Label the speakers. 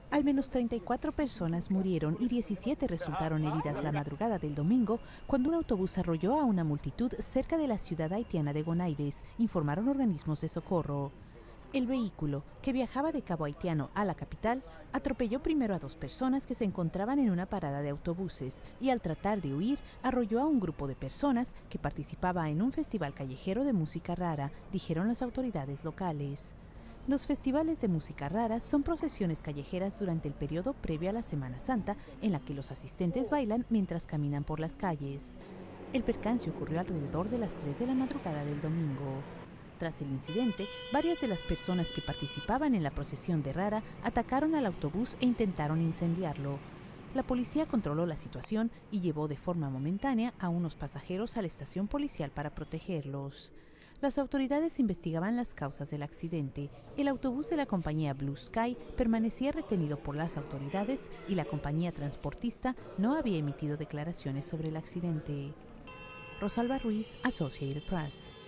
Speaker 1: Al menos 34 personas murieron y 17 resultaron heridas la madrugada del domingo cuando un autobús arrolló a una multitud cerca de la ciudad haitiana de Gonaives, informaron organismos de socorro. El vehículo, que viajaba de Cabo Haitiano a la capital, atropelló primero a 2 personas que se encontraban en una parada de autobuses y al tratar de huir, arrolló a un grupo de personas que participaba en un festival callejero de música rara, dijeron las autoridades locales. Los festivales de música rara son procesiones callejeras durante el periodo previo a la Semana Santa en la que los asistentes bailan mientras caminan por las calles. El percance ocurrió alrededor de las 3 de la madrugada del domingo. Tras el incidente, varias de las personas que participaban en la procesión de Rara atacaron al autobús e intentaron incendiarlo. La policía controló la situación y llevó de forma momentánea a unos pasajeros a la estación policial para protegerlos. Las autoridades investigaban las causas del accidente. El autobús de la compañía Blue Sky permanecía retenido por las autoridades y la compañía transportista no había emitido declaraciones sobre el accidente. Rosalba Ruiz, Associated Press.